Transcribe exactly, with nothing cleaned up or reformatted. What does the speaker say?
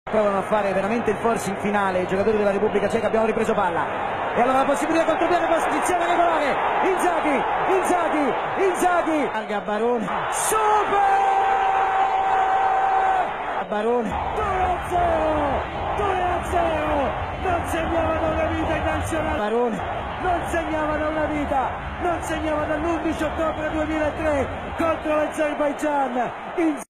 Provano a fare veramente il forcing finale i giocatori della Repubblica Ceca. Abbiamo ripreso palla e allora la possibilità contropiede, posizione regolare. Inzaghi, Inzaghi, Inzaghi larga Barone, super Barone, due a zero, due a zero, non segnavano una vita in nazionale. Barone non segnavano una vita, non segnavano l'undici ottobre duemilatré contro l'Azerbaigian.